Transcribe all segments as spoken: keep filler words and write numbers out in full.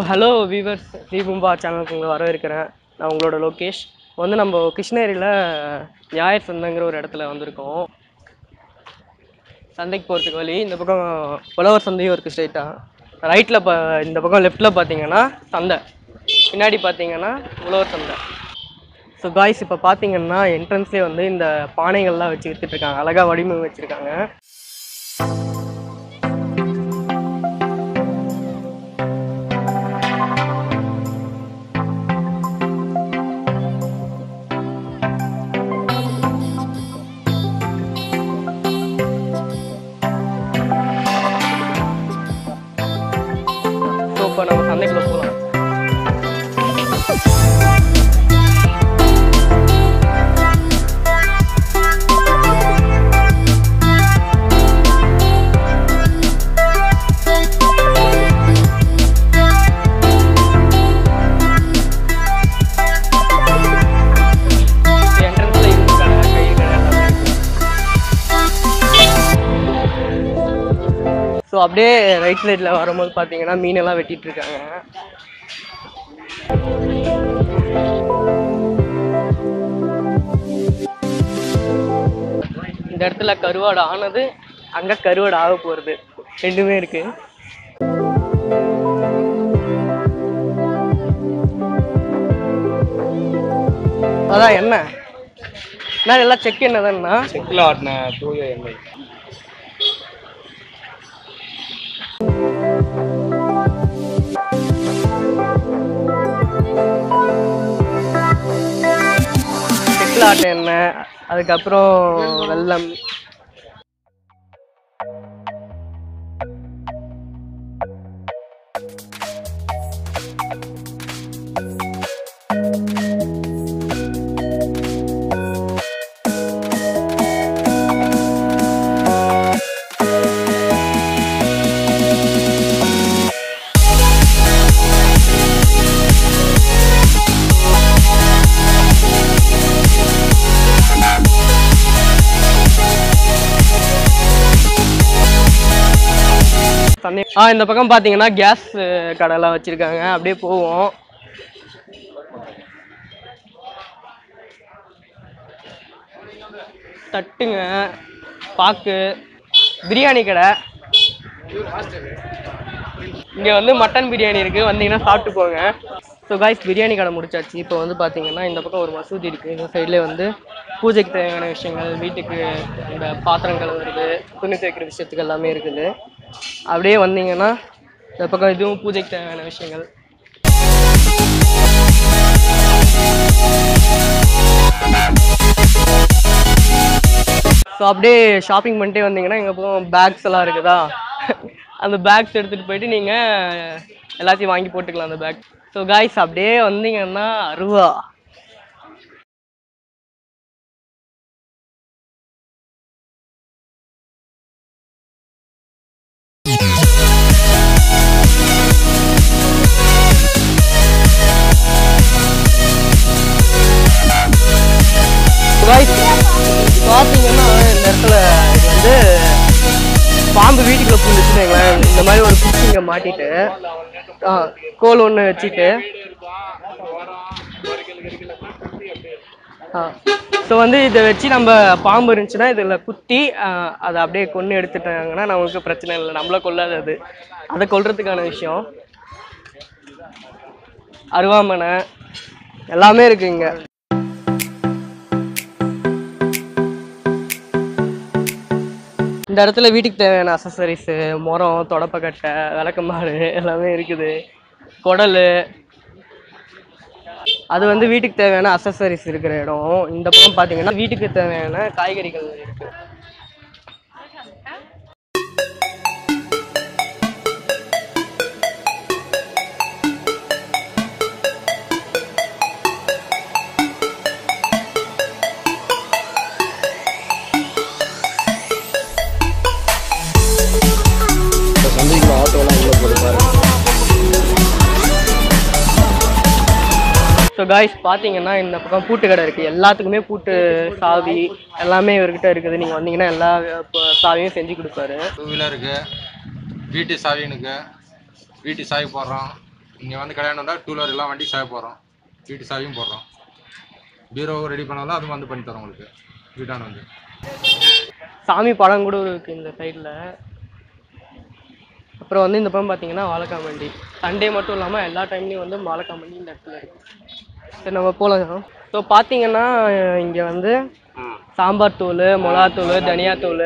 Hello viewers, தீபும்பா சேனலுக்கு உங்களை வரவேற்கிறேன். நான் உங்களோட லோகேஷ். வந்து நம்ம கிருஷ்ணகிரியில் ஞாயிறு சந்தைங்கிற ஒரு இடத்துல வந்திருக்கோம். சந்தைக்கு போகிறதுக்கு வழி இந்த பக்கம் உழவர் சந்தையும் இருக்குது. ஸ்ட்ரைட்டாக ரைட்டில் ப இந்த பக்கம் லெஃப்டில் பார்த்தீங்கன்னா சந்தை, பின்னாடி பார்த்தீங்கன்னா உழவர் சந்தை. ஸோ காய்ஸ், இப்போ பார்த்தீங்கன்னா என்ட்ரன்ஸ்லேயே வந்து இந்த பானைகள்லாம் வச்சு விற்றுட்ருக்காங்க. அழகாக வடிவம் வச்சுருக்காங்க. இப்போ நம்ம சந்தைக்குள்ள போகலாம். ஸோ அப்படியே ரைட் சைடில் வரும்போது பார்த்தீங்கன்னா மீனெல்லாம் வெட்டிட்டு இருக்காங்க. இந்த இடத்துல கருவாடு ஆனது, அங்கே கருவாடு ஆக போகிறது, ரெண்டுமே இருக்கு. அதான் என்ன நான் எல்லாம் செக் என்னதுன்னா செக்கில் ஆட்டின தூய எண்ணெய். ஆட்ட எண்ணெய், அதுக்கப்புறம் வெல்லம். ஆ இந்த பக்கம் பார்த்தீங்கன்னா கேஸ் கடைலாம் வச்சுருக்காங்க. அப்படியே போவோம். தட்டுங்க, பாக்கு, பிரியாணி கடை. இங்கே வந்து மட்டன் பிரியாணி இருக்குது, வந்தீங்கன்னா சாப்பிட்டு போங்க. ஸோ காய்ஸ், பிரியாணி கடை முடிச்சாச்சு. இப்போ வந்து பார்த்தீங்கன்னா இந்த பக்கம் ஒரு மசூதி இருக்குது. இந்த சைட்லேயே வந்து பூஜைக்கு தேவையான விஷயங்கள், வீட்டுக்கு இந்த பாத்திரங்கள் வருது, துணி துவைக்கிற விஷயத்துக்கு எல்லாமே இருக்குது. அப்படியே வந்தீங்கன்னா இந்த பக்கம் இதுவும் பூஜைக்கு தேவையான விஷயங்கள். ஸோ அப்படியே ஷாப்பிங் பண்ணிட்டே வந்தீங்கன்னா எங்கள் பக்கம் பேக்ஸ் எல்லாம் இருக்குதா, அந்த பேக்ஸ் எடுத்துகிட்டு போயிட்டு நீங்கள் எல்லாத்தையும் வாங்கி போட்டுக்கலாம் அந்த பேக். ஸோ காய்ஸ், அப்படியே வந்தீங்கன்னா அருவா. பார்த்தீங்கன்னா இந்த இடத்துல இது வந்து பாம்பு வீட்டுக்குள்ள பூந்துச்சுன்னு வைங்களேன். இந்த மாதிரி ஒரு குச்சி இங்கே மாட்டிட்டு ஆ கோல் ஒன்று வச்சுட்டு ஆ ஸோ வந்து இதை வச்சு நம்ம பாம்பு இருந்துச்சுன்னா இதில் குத்தி அதை அப்படியே கொன்று எடுத்துட்டாங்கன்னா நம்மளுக்கு பிரச்சனை இல்லை, நம்மளை கொல்லாது அது. அதை கொல்றதுக்கான விஷயம் அருவாமனை எல்லாமே இருக்கு இங்கே. இந்த இடத்துல வீட்டுக்கு தேவையான அசசரிஸு, முறம், தொடப்பக்கட்டை, விளக்கமாறு எல்லாமே இருக்குது. குடல், அது வந்து வீட்டுக்கு தேவையான அசசரிஸ் இருக்கிற இடம். இந்த பக்கம் பார்த்தீங்கன்னா வீட்டுக்கு தேவையான காய்கறிகள் இருக்குது. ஸோ காய்ஸ், பார்த்தீங்கன்னா இந்த பக்கம் பூட்டு கடை இருக்குது. எல்லாத்துக்குமே பூட்டு, சாவி எல்லாமே இவர்கிட்ட இருக்குது. நீங்கள் வந்தீங்கன்னா எல்லா சாவியும் செஞ்சு கொடுப்பாரு. டூ வீலருக்கு வீட்டு சாவினுக்கு வீட்டு சாவி போடுறோம், இங்கே வந்து கல்யாணம் வந்தால் டூ வீலர் எல்லாம் வண்டி சாவி போடுறோம், வீட்டு சாவியும் போடுறோம், பீரோவும் ரெடி பண்ணாலும் அதுவும் வந்து பண்ணி தரோம் உங்களுக்கு வீட்டான வந்து. சாமி படம் கூட இருக்குது இந்த சைடில். அப்புறம் வந்து இந்த படம் பார்த்தீங்கன்னா வாழைக்காமண்டி, சண்டே மட்டும் இல்லாமல் எல்லா டைம்லேயும் வந்து வாழைக்காமண்டி இந்த இடத்துல இருக்குது. சரி நம்ம போகலாம். ஸோ பார்த்தீங்கன்னா இங்கே வந்து சாம்பார் தூள், மிளகாத்தூள், தனியாத்தூள்,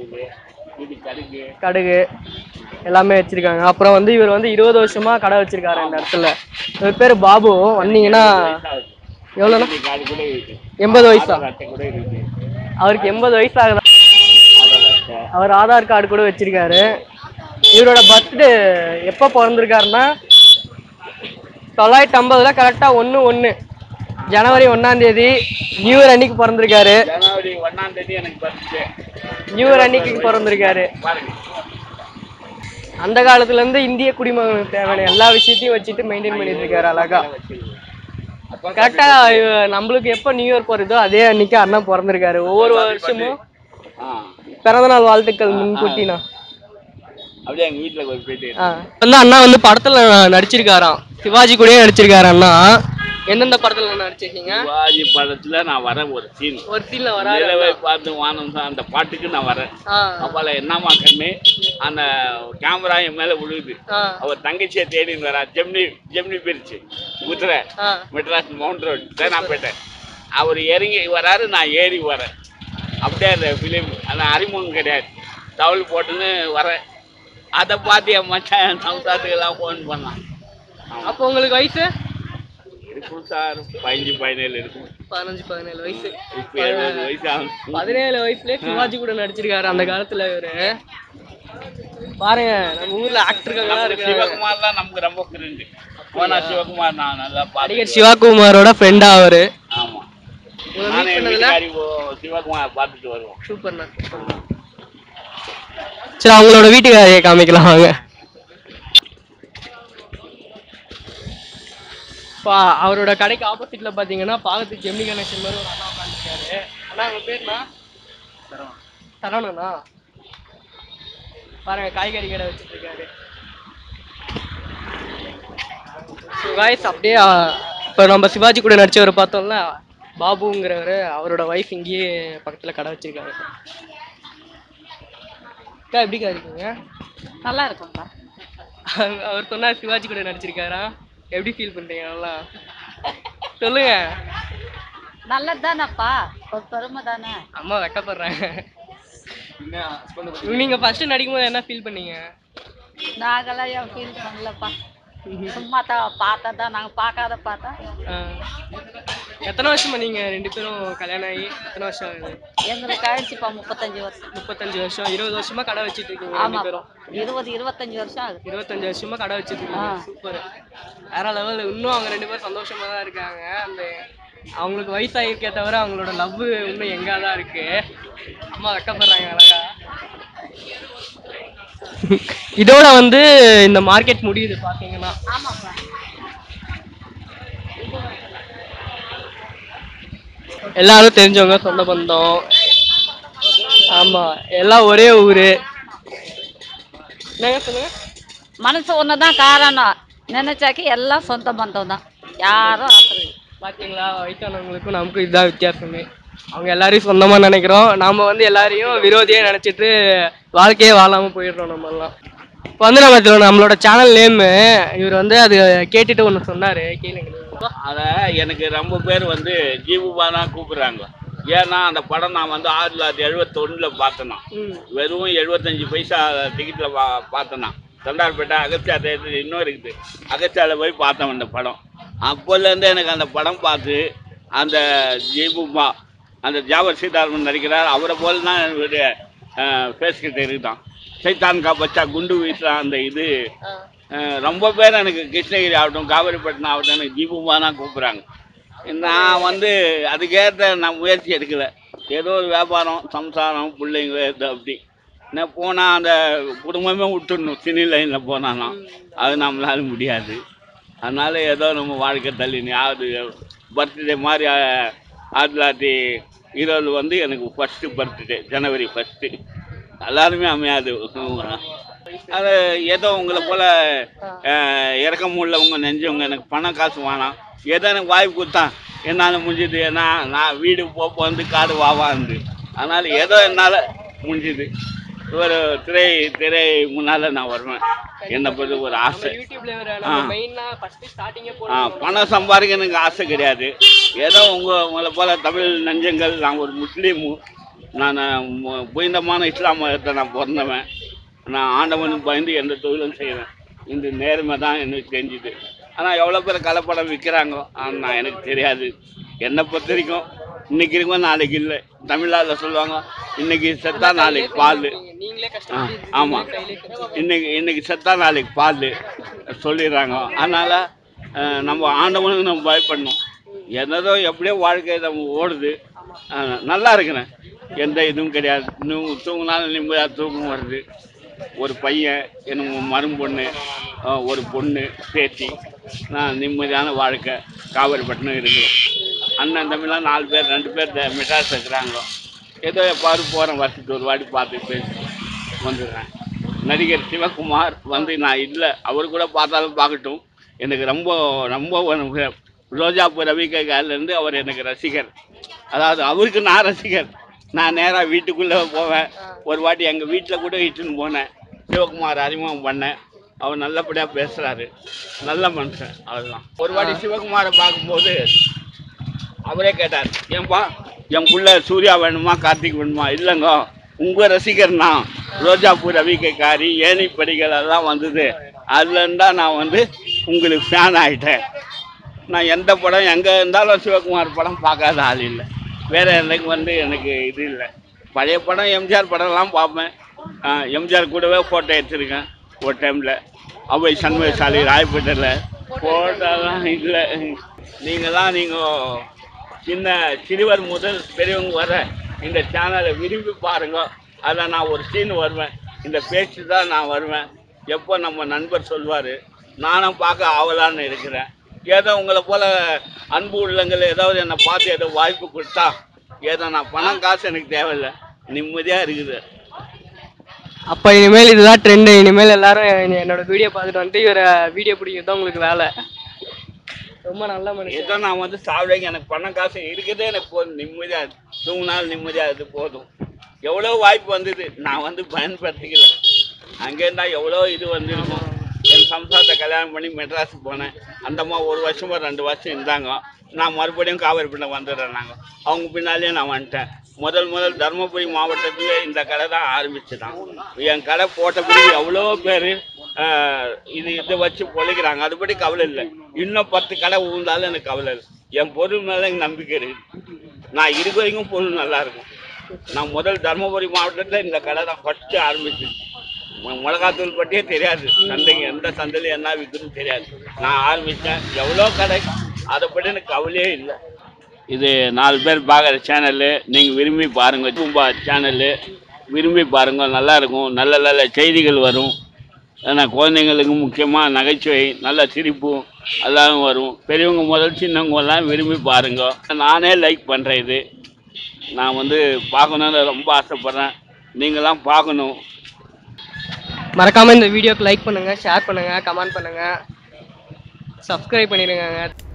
கடுகு எல்லாமே வச்சுருக்காங்க. அப்புறம் வந்து இவர் வந்து இருபது வருஷமாக கடை வச்சுருக்காரு இந்த இடத்துல. இவர் பேர் பாபு. வந்தீங்கன்னா எவ்வளோண்ணா? எண்பது வயசா? அவருக்கு எண்பது வயசு ஆகுதா? அவர் ஆதார் கார்டு கூட வச்சிருக்காரு. இவரோட பர்த்டே எப்போ பிறந்திருக்காருன்னா தொள்ளாயிரத்தி ஐம்பதுல கரெக்டா ஒன்று ஒன்று ஜனவரி ஒன்னாம் தேதி நியூ இயர் அன்னைக்கு பிறந்திருக்காரு. ஜனவரி ஒன்னாம் தேதி எனக்கு பர்த்டே. நியூ இயர் அன்னைக்கு பிறந்திருக்காரு. அந்த காலத்துல இருந்து இந்திய குடிமகனுக்கு தேவையான எல்லா விஷயத்தையும் வச்சுட்டு மெயின்டைன் பண்ணிட்டு இருக்காரு அழகா. கரெக்டா நம்மளுக்கு எப்ப நியூ இயர் போறதோ அதே அன்னைக்கு அண்ணா பிறந்திருக்காரு. ஒவ்வொரு வருஷமும் பிறந்தநாள் வாழ்த்துக்கள் முன்கூட்டினா. அப்படியே எங்க வீட்டுல போயிட்டு வந்து அண்ணா வந்து படத்துல நடிச்சிருக்காராம், சிவாஜி கூடயே நடிச்சிருக்காரு அண்ணா. எந்தெந்த படத்துல நடிச்சிருக்கீங்க? சிவாஜி படத்துல நான் வரேன், ஒரு சீன் ஒரு சீன்ல வர பார்த்து வானம் தான் அந்த பாட்டுக்கு நான் வரேன். அப்பால என்னமா கண்ணு அந்த கேமரா என் மேல விழுகுது. அவர் தங்கச்சியை தேடின்னு வரா, ஜெம்னி ஜெம்னி பிரிச்சு குதிரை மெட்ராஸ் மவுண்ட் ரோடு தேனாப்பேட்டை. அவர் இறங்கி வராரு, நான் ஏறி வரேன். அப்படியே அந்த ஃபிலிம் அந்த அறிமுகம் கிடையாது, தவள் போட்டுன்னு வரேன். அதை பார்த்து என் மச்சான் சம்சாரத்துக்கு எல்லாம் ஃபோன் பண்ணான். அப்போ உங்களுக்கு வயசு இருக்கும் சார், பதினஞ்சு பதினேழு இருக்கும். பதினஞ்சு பதினேழு வயசு. இப்போ எழுபது வயசு ஆகும். பதினேழு வயசுலயே சிவாஜி கூட நடிச்சிருக்காரு அந்த காலத்துல. இவரு பாருங்க, நம்ம ஊர்ல ஆக்டர்கள்லாம் இருக்கு. சிவகுமார் தான் நமக்கு ரொம்ப ஃப்ரெண்டு. போனா சிவகுமார் நான் நல்லா நடிகர் சிவகுமாரோட ஃப்ரெண்டா அவரு. ஆமா, சிவகுமார் பார்த்துட்டு வருவோம். சூப்பர்ண்ணா. சரி, அவங்களோட வீட்டுக்காரையை காமிக்கலாம் வாங்க. அவரோட கடைக்கு ஆப்போசிட்ல பாத்தீங்கன்னா பாகத்துக்கு ஜெமினி கணேசன் மாதிரி ஒரு அண்ணா உட்காந்துருக்காரு. அண்ணா உங்க பேருண்ணா? சரவணனா. பாருங்க, காய்கறி கடை வச்சுட்டு இருக்காரு. அப்படியே இப்போ நம்ம சிவாஜி கூட நடிச்சவரை பார்த்தோம்ல, பாபுங்கிறவர், அவரோட ஒய்ஃப் இங்கேயே பக்கத்துல கடை வச்சிருக்காரு. அக்கா எப்படிக்கா இருக்கீங்க? நல்லா இருக்கும்ப்பா. அவர் சொன்னார் சிவாஜி கூட நடிச்சிருக்காரா, எப்படி ஃபீல் பண்றீங்க? நல்லா சொல்லுங்க. நல்லது தானப்பா, ஒரு பெருமை தானே. அம்மா வெக்கப்படுறாங்க. நீங்க ஃபர்ஸ்ட் நடிக்கும் போது என்ன ஃபீல் பண்ணீங்க? நாங்களாம் என் ஃபீல் பண்ணலப்பா, சும்மா தான் பார்த்தா தான், நாங்கள் பார்க்காத பார்த்தா. எத்தனை வருஷமா நீங்க ரெண்டு பேரும் கல்யாணம் ஆகி எத்தனை வருஷம் ஆகுது? எங்களுக்கு ஆயிடுச்சுப்பா முப்பத்தஞ்சு வருஷம். முப்பத்தஞ்சு வருஷம். இருபது வருஷமா கடை வச்சுட்டு இருக்கீங்க ரெண்டு பேரும்? இருபது இருபத்தஞ்சு வருஷம் ஆகுது. இருபத்தஞ்சு வருஷமா கடை வச்சுட்டு இருக்கீங்க. சூப்பர், வேற லெவல். இன்னும் அவங்க ரெண்டு பேரும் சந்தோஷமா தான் இருக்காங்க. அந்த அவங்களுக்கு வயசாயிருக்கே தவிர அவங்களோட லவ் இன்னும் எங்கா தான் இருக்கு. அம்மா வெக்கப்படுறாங்க அழகா. இதோட வந்து இந்த மார்க்கெட் முடியுது பாத்தீங்கன்னா. ஆமாப்பா, எல்லாரும் தெரிஞ்சவங்க, சொந்த பந்தம். ஆமா, எல்லாம் ஒரே ஊரு. என்னங்க சொல்லுங்க? மனசு ஒண்ணுதான் காரணம், நினைச்சாக்கி எல்லாம் சொந்த பந்தம் தான், யாரும் ஆசை. பாத்தீங்களா, வயசானவங்களுக்கும் நமக்கும் இதுதான் வித்தியாசமே. அவங்க எல்லாரையும் சொந்தமா நினைக்கிறோம், நாம வந்து எல்லாரையும் விரோதியா நினைச்சிட்டு வாழ்க்கையே வாழாம போயிடுறோம் நம்ம எல்லாம். இப்போ வந்து நம்ம நம்மளோட சேனல் நேம் இவர் வந்து அது கேட்டுட்டு ஒன்று சொன்னாரு, கேளுங்க. அதை எனக்கு ரொம்ப பேர் வந்து ஜீபுபா தான் கூப்பிடுறாங்க. ஏன்னா அந்த படம் நான் வந்து ஆயிரத்தி தொள்ளாயிரத்தி எழுபத்தி ஒண்ணுல பார்த்தேன்னா, வெறும் எழுபத்தஞ்சு பைசா டிக்கெட்ல பா பார்த்தேன்னா தண்டார்பேட்டை அகஸ்தியா தேட்டர் இன்னும் இருக்குது, அகஸ்தியாவில் போய் பார்த்தேன் அந்த படம். அப்போலேருந்து எனக்கு அந்த படம் பார்த்து அந்த ஜீபுபா அந்த ஜாவர் சீதாராமன் நடிக்கிறார், அவரை போல தான் என்னுடைய ஃபேஸ் கிட்ட இருக்குதான். சைத்தான் கா பச்சா குண்டு வீசுறான் அந்த இது. ரொம்ப பேர் எனக்கு கிருஷ்ணகிரி ஆகட்டும், காவிரிப்பட்டினம் ஆகட்டும், எனக்கு ஜீபுமா தான் கூப்பிட்றாங்க. நான் வந்து அதுக்கேற்ற நான் முயற்சி எடுக்கலை. ஏதோ ஒரு வியாபாரம், சம்சாரம், பிள்ளைங்க இது அப்படி நான் போனால் அந்த குடும்பமே விட்டுடணும். சினி லைனில் போனான்னா அது நம்மளால முடியாது. அதனால் ஏதோ நம்ம வாழ்க்கை தள்ளினு அது பர்த்டே மாதிரி ஆயிரத்தி தொள்ளாயிரத்தி இருபது வந்து எனக்கு ஃபஸ்ட்டு பர்த்டே, ஜனவரி ஃபஸ்ட்டு. எல்லாருமே அமையாது. அது ஏதோ உங்களை போல் இறக்கம் உள்ளவங்க நெஞ்சவங்க எனக்கு பணம் காசு வேணாம், ஏதோ எனக்கு வாய்ப்பு கொடுத்தா என்னால் முடிஞ்சுது. ஏன்னா நான் வீடு போப்போ வந்து காடு வாவாந்து, அதனால் ஏதோ என்னால் முடிஞ்சுது. ஒரு திரை திரை முன்னால் நான் வருவேன், என்னை பற்றி ஒரு ஆசை. ஆ பணம் சம்பாதிக்க எனக்கு ஆசை கிடையாது. ஏதோ உங்கள் உங்களை போல் தமிழ் நெஞ்சங்கள், நான் ஒரு முஸ்லீமு, நான் புனிதமான இஸ்லாம் மதத்தை நான் பிறந்தவன். நான் ஆண்டவனுக்கு பயந்து எந்த தொழிலும் செய்வேன். இந்த நேர்மை தான் எனக்கு தெரிஞ்சுது. ஆனால் எவ்வளோ பேர் கலப்படம் விற்கிறாங்க ஆனால் எனக்கு தெரியாது. என்னை பொறுத்த வரைக்கும் இன்னைக்கு இருக்கும் நாளைக்கு இல்லை. தமிழ்நாட்டில் சொல்லுவாங்க இன்னைக்கு செத்தா நாளைக்கு பால். ஆ ஆமாம், இன்னைக்கு இன்னைக்கு செத்தா நாளைக்கு பால் சொல்லிடுறாங்க. அதனால் நம்ம ஆண்டவனுக்கு நம்ம பயப்படணும். என்னதோ எப்படியோ வாழ்க்கை நம்ம ஓடுது, நல்லா இருக்கிறேன், எந்த இதுவும் கிடையாது. இன்னும் தூங்கினாலும் நிம்மதியாக தூக்கம் வருது. ஒரு பையன், எனக்கு மரும் பொண்ணு, ஒரு பொண்ணு பேத்தி, நான் நிம்மதியான வாழ்க்கை காவேரிப்பட்டினம் இருக்கிறோம். அண்ணன் தம்பிலாம் நாலு பேர், ரெண்டு பேர் மெட்ராஸ் இருக்கிறாங்க. ஏதோ எப்பாரு போகிறேன், வருஷத்துக்கு ஒரு வாட்டி பார்த்து பேசி வந்துடுறேன். நடிகர் சிவகுமார் வந்து நான் இல்லை, அவர் கூட பார்த்தாலும் பார்க்கட்டும், எனக்கு ரொம்ப ரொம்ப ரோஜாப்பூ ரவிக்கைலேருந்து அவர் எனக்கு ரசிகர். அதாவது அவருக்கு நான் ரசிகர். நான் நேராக வீட்டுக்குள்ளே போவேன். ஒரு வாட்டி எங்கள் வீட்டில் கூட இட்டுன்னு போனேன், சிவகுமார் அறிமுகம் பண்ணேன். அவர் நல்லபடியாக பேசுகிறாரு, நல்ல மனுஷன். அதுதான். ஒரு வாட்டி சிவகுமாரை பார்க்கும்போது அவரே கேட்டார், ஏன்பா என் பிள்ளை சூர்யா வேணுமா கார்த்திக் வேணுமா? இல்லைங்க, உங்கள் ரசிகர்னா ரோஜாப்பூ ரவிக்கைக்காரி ஏனி படிகள் எல்லாம் வந்தது, அதுலேருந்தா நான் வந்து உங்களுக்கு ஃபேன் ஆகிட்டேன். நான் எந்த படம் எங்கே இருந்தாலும் சிவகுமார் படம் பார்க்காத ஆள் இல்லை. வேறு எனக்கு வந்து எனக்கு இது இல்லை. பழைய படம் எம்ஜிஆர் படம்லாம் பார்ப்பேன். எம்ஜிஆர் கூடவே ஃபோட்டோ எடுத்துருக்கேன் ஒரு டைமில். அவை சண்முகசாலி ராயப்பேட்டையில் ஃபோட்டோலாம் இல்லை. நீங்கள்லாம் நீங்கள் சின்ன சிறுவர் முதல் பெரியவங்க வர இந்த சேனலை விரும்பி பாருங்க. அதில் நான் ஒரு சீன் வருவேன், இந்த பேச்சு தான் நான் வருவேன். எப்போ நம்ம நண்பர் சொல்வார், நானும் பார்க்க ஆவலான்னு இருக்கிறேன். ஏதோ உங்களை போல் அன்பு உள்ளங்கள் ஏதாவது என்னை பார்த்து ஏதோ வாய்ப்பு கொடுத்தா, ஏதோ நான் பணம் காசு எனக்கு தேவையில்லை, நிம்மதியாக இருக்குது. அப்போ இனிமேல் இதுதான் ட்ரெண்டு. இனிமேல் எல்லாரும் என்னோட வீடியோ பார்த்துட்டு வந்துட்டு இவரை வீடியோ பிடிக்கிறது தான் உங்களுக்கு வேலை. ரொம்ப நல்ல மனுஷன். ஏதோ நான் வந்து சாப்பிடுங்க, எனக்கு பணம் காசு இருக்குதே எனக்கு போதும், நிம்மதியாக தூங்கினாலும் நிம்மதியாக இது போதும். எவ்வளோ வாய்ப்பு வந்தது, நான் வந்து பயன்படுத்திக்கல. அங்கேருந்தா எவ்வளோ இது வந்துருக்கும். என் சம்சாரத்தை கல்யாணம் பண்ணி மெட்ராஸுக்கு போனேன். அந்தம்மா ஒரு வருஷமோ ரெண்டு வருஷம் இருந்தாங்க. நான் மறுபடியும் காவேரிப்பட்டினம் வந்துடுறேன். நாங்கள் அவங்க பின்னாலேயே நான் வந்துட்டேன். முதல் முதல் தருமபுரி மாவட்டத்திலே இந்த கடை தான் ஆரம்பிச்சுதான். என் கடை போட்ட பிறகு எவ்வளோ பேர் இது இதை வச்சு பொழைக்கிறாங்க. அதுபடி கவலை இல்லை. இன்னும் பத்து கடை ஊழ்ந்தாலும் எனக்கு கவலை இல்லை. என் பொருள் மேலே எனக்கு நம்பிக்கை இருக்குது. நான் இருக்க வரைக்கும் பொருள் நல்லாயிருக்கும். நான் முதல் தருமபுரி மாவட்டத்தில் இந்த கடை தான் ஃபஸ்ட்டு ஆரம்பிச்சு. மிளகாத்தூள் பற்றியே தெரியாது, சந்தைக்கு எந்த சந்தையில் என்ன விற்குதுன்னு தெரியாது. நான் ஆரம்பித்தேன். எவ்வளோ கடை, அதை பற்றி எனக்கு கவலையே இல்லை. இது நாலு பேர் பார்க்குற சேனலு, நீங்கள் விரும்பி பாருங்கள். பூம்பா சேனலு விரும்பி பாருங்கள், நல்லாயிருக்கும். நல்ல நல்ல செய்திகள் வரும். ஏன்னா குழந்தைங்களுக்கு முக்கியமாக நகைச்சுவை, நல்ல சிரிப்பு எல்லாம் வரும். பெரியவங்க முதல் சின்னவங்கெல்லாம் விரும்பி பாருங்கள். நானே லைக் பண்ணுறேன். இது நான் வந்து பார்க்கணுன்னு ரொம்ப ஆசைப்பட்றேன். நீங்களாம் பார்க்கணும். மறக்காமல் இந்த வீடியோக்கு லைக் பண்ணுங்கள், ஷேர் பண்ணுங்கள், கமெண்ட் பண்ணுங்கள், சப்ஸ்கிரைப் பண்ணிடுங்க.